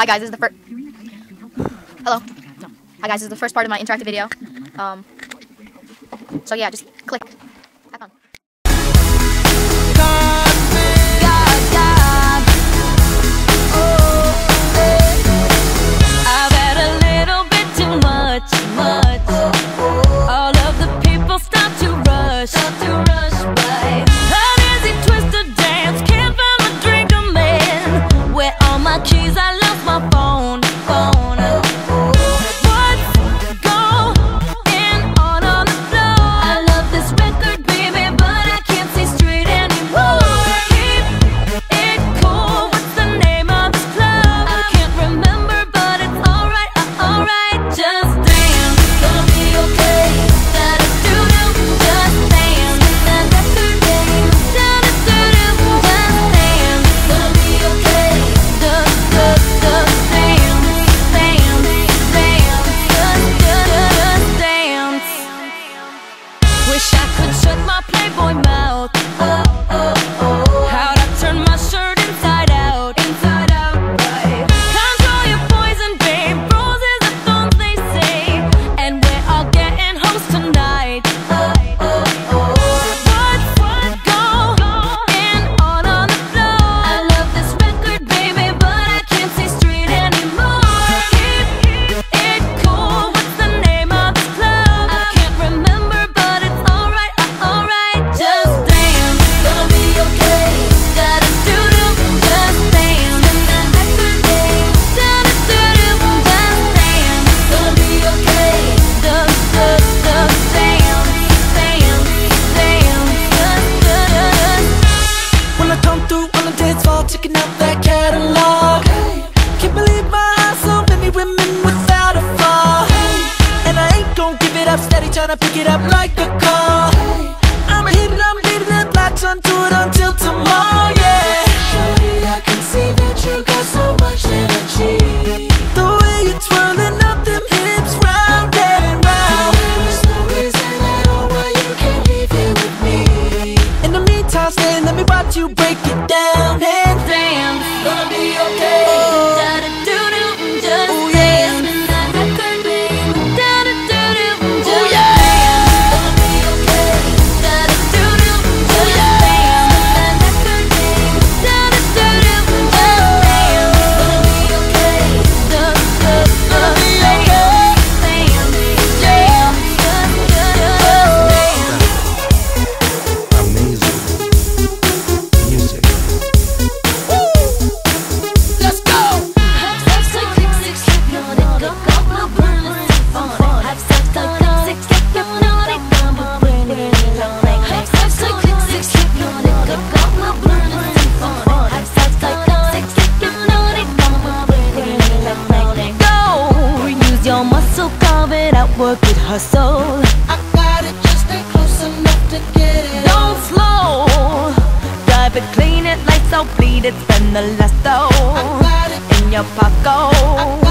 Hi guys, this is the first. Hello. Hi guys, this is the first part of my interactive video. So yeah, just click. Have fun. I've had a little bit too much. All of the people start to rush by. Uneasy twisted dance, can't find my drink, I'm in. Where all my keys? I lost my phone. What's going on the floor? I love this record, baby, but I can't see straight anymore. Keep it cool. What's the name of this club? I can't remember, but it's alright, alright. Just dance, gonna be okay. Da-da-doo-doo, just dance. That record name. Da-da-doo-doo, just dance. Gonna be okay. Just dance, dance. Wish I could shut my Playboy mouth. How'd I turn my shirt inside out? Right. Control your poison, babe. Roses are thorns, they say. And we're all getting hoes tonight. What's going on the floor? I love this record, baby, but I can't see straight anymore. Keep it cool. What's the name of this club? I can't remember, but it's alright, alright. Just dance, gonna be okay. Da-da-doo-doo, just dance. That record name. Da-da-doo-doo, just dance. Gonna be okay. Just dance, When I come through on the dance floor, checking out that catalog. Can't believe my eyes, so many women without a flaw. And I ain't gon' give it up, steady tryna pick it up like a car. I'ma hit it, I'm leaving that black sun to it until tomorrow, yeah. Shorty, I can see that you got so much energy. The way you're twirling up them hips round and round. There's no reason at all why you can't leave here with me. In the meantime, stay, let me watch you break it down and dance. gonna be okay. Da-da-doo-doo, just Oh, yeah. dance. That record name. Da-da-doo-doo, just Oh, yeah. dance. Gonna be okay. Da-da-doo-doo, just dance. That record name. Da-da-doo-doo, just dance. Gonna be okay. Gonna be okay. Amazing music. Let's go. Go, use your muscle, carve it out, work it, hustle. I got it, just stay close enough to get it. Don't slow, drive it, clean it, lights out, bleed it, spend the last I dough got it. in your pocket.